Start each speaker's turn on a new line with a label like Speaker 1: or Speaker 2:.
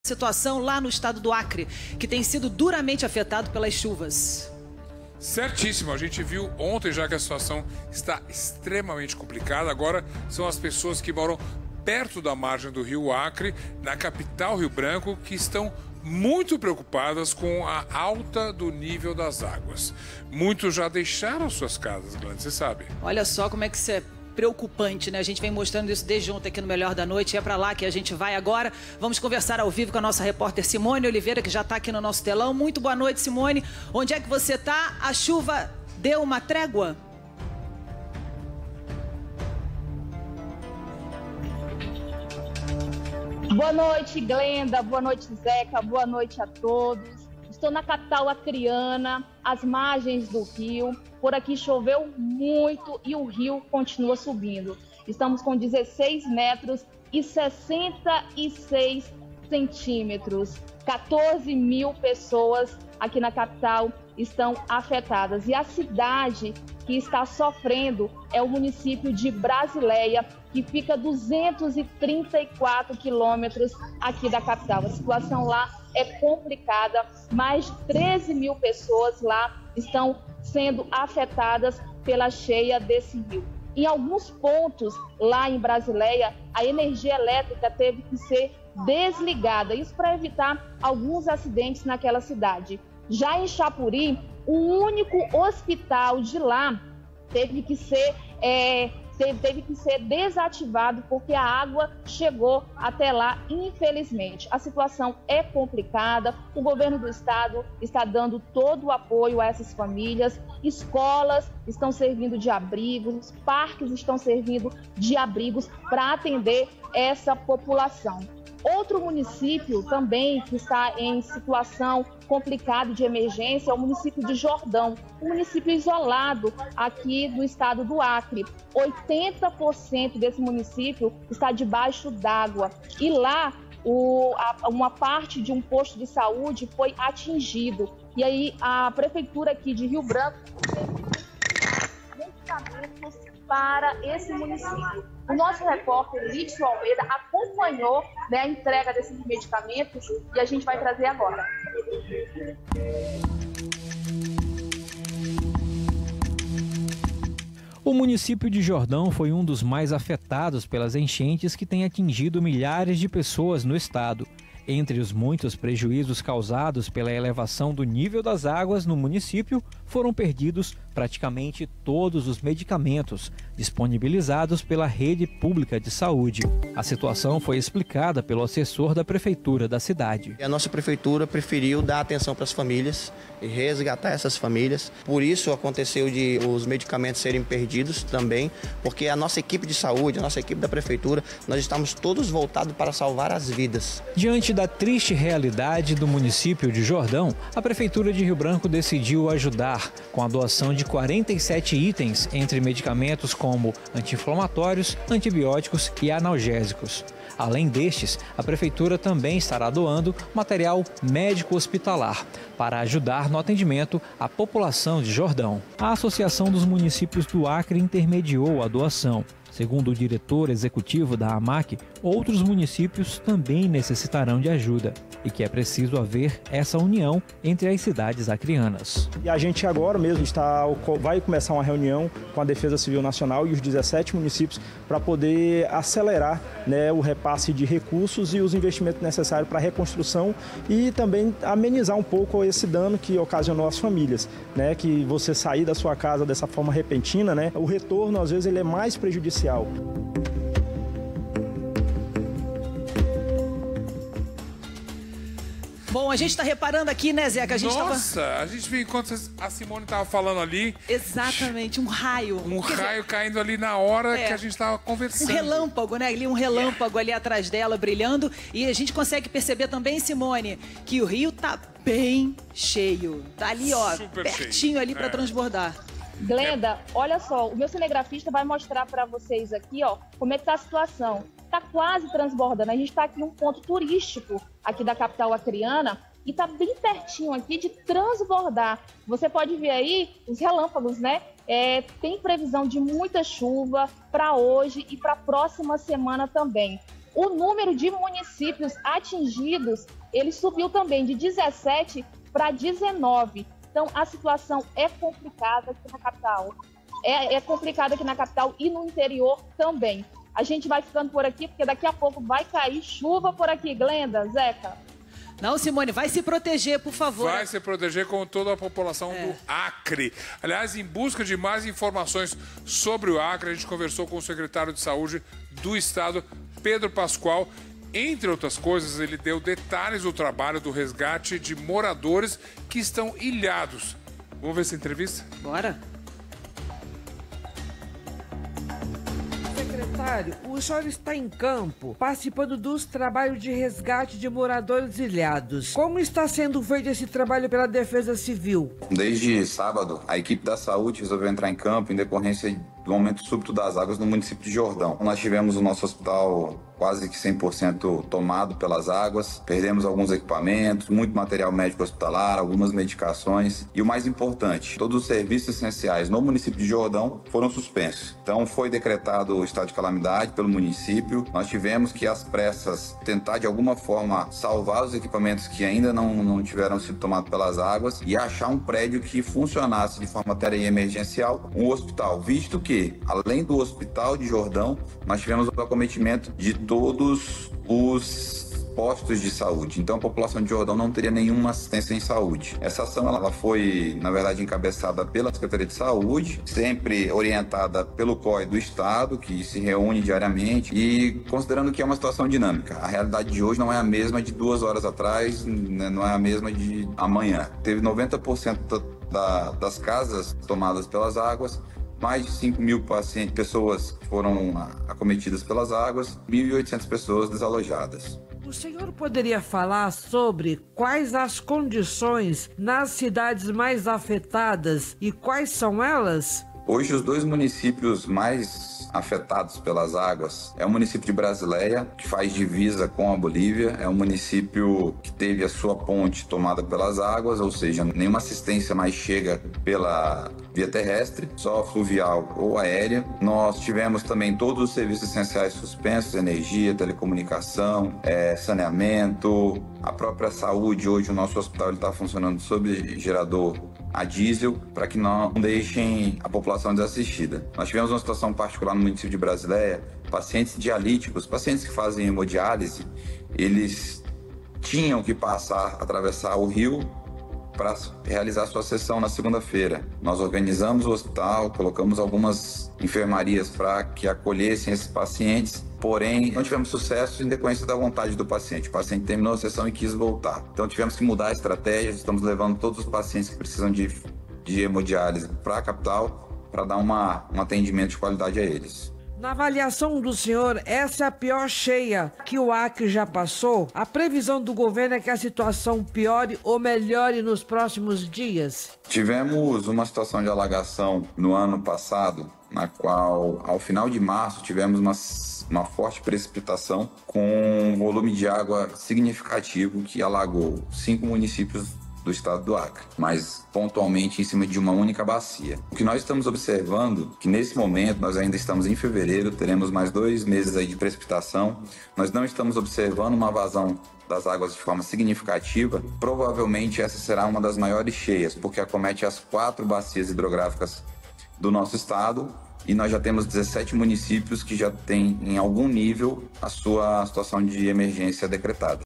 Speaker 1: Situação lá no estado do Acre, que tem sido duramente afetado pelas chuvas.
Speaker 2: Certíssimo, a gente viu ontem já que a situação está extremamente complicada. Agora são as pessoas que moram perto da margem do rio Acre, na capital Rio Branco, que estão muito preocupadas com a alta do nível das águas. Muitos já deixaram suas casas, Glânia, você sabe.
Speaker 1: Olha só como é que isso é preocupante, né? A gente vem mostrando isso desde ontem aqui no Melhor da Noite. É para lá que a gente vai agora. Vamos conversar ao vivo com a nossa repórter Simone Oliveira, que já está aqui no nosso telão. Muito boa noite, Simone. Onde é que você está? A chuva deu uma trégua?
Speaker 3: Boa noite, Glenda. Boa noite, Zeca. Boa noite a todos. Estou na capital acreana, às margens do rio. Por aqui choveu muito e o rio continua subindo. Estamos com 16 metros e 66 centímetros. 14 mil pessoas aqui na capital estão afetadas. E a cidade que está sofrendo é o município de Brasileia, que fica a 234 quilômetros aqui da capital. A situação lá é complicada. Mais de 13 mil pessoas lá estão sendo afetadas pela cheia desse rio. Em alguns pontos lá em Brasileia, a energia elétrica teve que ser desligada, isso para evitar alguns acidentes naquela cidade. Já em Chapuri, o único hospital de lá teve que ser desativado porque a água chegou até lá, infelizmente. A situação é complicada, o governo do estado está dando todo o apoio a essas famílias, escolas estão servindo de abrigos, parques estão servindo de abrigos para atender essa população. Outro município também que está em situação complicada de emergência é o município de Jordão, um município isolado aqui do estado do Acre. 80% desse município está debaixo d'água e lá uma parte de um posto de saúde foi atingido. E aí a prefeitura aqui de Rio Branco tem medicamentos para esse município. O nosso repórter Lídio Almeida acompanhou, né, a entrega desses medicamentos e a gente vai trazer agora.
Speaker 4: O município de Jordão foi um dos mais afetados pelas enchentes que têm atingido milhares de pessoas no estado. Entre os muitos prejuízos causados pela elevação do nível das águas no município, foram perdidos praticamente todos os medicamentos disponibilizados pela rede pública de saúde. A situação foi explicada pelo assessor da prefeitura da cidade.
Speaker 5: A nossa prefeitura preferiu dar atenção para as famílias e resgatar essas famílias. Por isso aconteceu de os medicamentos serem perdidos também, porque a nossa equipe de saúde, a nossa equipe da prefeitura, nós estamos todos voltados para salvar as vidas.
Speaker 4: Diante da triste realidade do município de Jordão, a prefeitura de Rio Branco decidiu ajudar com a doação de 47 itens, entre medicamentos como anti-inflamatórios, antibióticos e analgésicos. Além destes, a prefeitura também estará doando material médico-hospitalar para ajudar no atendimento à população de Jordão. A Associação dos Municípios do Acre intermediou a doação. Segundo o diretor executivo da AMAC, outros municípios também necessitarão de ajuda e que é preciso haver essa união entre as cidades acreanas.
Speaker 6: E a gente agora mesmo vai começar uma reunião com a Defesa Civil Nacional e os 17 municípios para poder acelerar, né, o repasse de recursos e os investimentos necessários para a reconstrução e também amenizar um pouco esse dano que ocasionou às famílias, né, que você sair da sua casa dessa forma repentina, né, o retorno às vezes ele é mais prejudicial.
Speaker 1: Bom, a gente está reparando aqui, né, Zeca?
Speaker 2: A gente viu enquanto a Simone estava falando ali.
Speaker 1: Exatamente, um raio.
Speaker 2: Raio caindo ali na hora que a gente estava conversando.
Speaker 1: Um relâmpago, né? Um relâmpago ali atrás dela, brilhando. E a gente consegue perceber também, Simone, que o rio tá bem cheio. Tá ali, ó,
Speaker 2: super
Speaker 1: pertinho
Speaker 2: cheio.
Speaker 1: ali para transbordar.
Speaker 3: Glenda, olha só, o meu cinegrafista vai mostrar para vocês aqui, ó, como é que tá a situação. Tá quase transbordando. A gente tá aqui em um ponto turístico aqui da capital acreana e tá bem pertinho aqui de transbordar. Você pode ver aí os relâmpagos, né? Tem previsão de muita chuva para hoje e para a próxima semana também. O número de municípios atingidos, ele subiu também de 17 para 19. Então, a situação é complicada aqui na capital. É complicada aqui na capital e no interior também. A gente vai ficando por aqui, porque daqui a pouco vai cair chuva por aqui. Glenda, Zeca.
Speaker 1: Não, Simone, vai se proteger, por favor.
Speaker 2: Vai se proteger com toda a população do Acre. Aliás, em busca de mais informações sobre o Acre, a gente conversou com o secretário de Saúde do Estado, Pedro Pascoal. Entre outras coisas, ele deu detalhes do trabalho do resgate de moradores que estão ilhados. Vamos ver essa entrevista?
Speaker 1: Bora.
Speaker 7: Secretário, o senhor está em campo, participando dos trabalhos de resgate de moradores ilhados. Como está sendo feito esse trabalho pela Defesa Civil?
Speaker 8: Desde sábado, a equipe da saúde resolveu entrar em campo em decorrência do aumento súbito das águas no município de Jordão. Nós tivemos o nosso hospital quase que 100% tomado pelas águas, perdemos alguns equipamentos, muito material médico hospitalar, algumas medicações e o mais importante, todos os serviços essenciais no município de Jordão foram suspensos. Então foi decretado o estado de calamidade pelo município, nós tivemos que às pressas tentar de alguma forma salvar os equipamentos que ainda não tiveram sido tomados pelas águas e achar um prédio que funcionasse de forma até emergencial, um hospital, visto que além do hospital de Jordão, nós tivemos o acometimento de todos os postos de saúde. Então a população de Jordão não teria nenhuma assistência em saúde. Essa ação ela foi, na verdade, encabeçada pela Secretaria de Saúde, sempre orientada pelo COI do Estado, que se reúne diariamente e considerando que é uma situação dinâmica. A realidade de hoje não é a mesma de 2 horas atrás, né, não é a mesma de amanhã. Teve 90% das casas tomadas pelas águas, mais de 5 mil pessoas foram acometidas pelas águas, 1.800 pessoas desalojadas.
Speaker 7: O senhor poderia falar sobre quais as condições nas cidades mais afetadas e quais são elas?
Speaker 8: Hoje, os 2 municípios mais afetados pelas águas é o município de Brasileia, que faz divisa com a Bolívia, é um município que teve a sua ponte tomada pelas águas, ou seja, nenhuma assistência mais chega pela via terrestre, só fluvial ou aérea. Nós tivemos também todos os serviços essenciais suspensos, energia, telecomunicação, saneamento, a própria saúde. Hoje o nosso hospital está funcionando sob gerador a diesel para que não deixem a população desassistida. Nós tivemos uma situação particular no município de Brasileia, pacientes dialíticos, pacientes que fazem hemodiálise, eles tinham que atravessar o rio para realizar sua sessão na segunda-feira. Nós organizamos o hospital, colocamos algumas enfermarias para que acolhessem esses pacientes, porém não tivemos sucesso em decorrência da vontade do paciente. O paciente terminou a sessão e quis voltar. Então tivemos que mudar a estratégia, estamos levando todos os pacientes que precisam de hemodiálise para a capital para dar um atendimento de qualidade a eles.
Speaker 7: Na avaliação do senhor, essa é a pior cheia que o Acre já passou? A previsão do governo é que a situação piore ou melhore nos próximos dias?
Speaker 8: Tivemos uma situação de alagação no ano passado, na qual, ao final de março, tivemos uma forte precipitação com um volume de água significativo que alagou 5 municípios do estado do Acre, mas pontualmente em cima de uma única bacia. O que nós estamos observando, que nesse momento, nós ainda estamos em fevereiro, teremos mais 2 meses aí de precipitação, nós não estamos observando uma vazão das águas de forma significativa. Provavelmente essa será uma das maiores cheias, porque acomete as 4 bacias hidrográficas do nosso estado, e nós já temos 17 municípios que já têm, em algum nível, a sua situação de emergência decretada.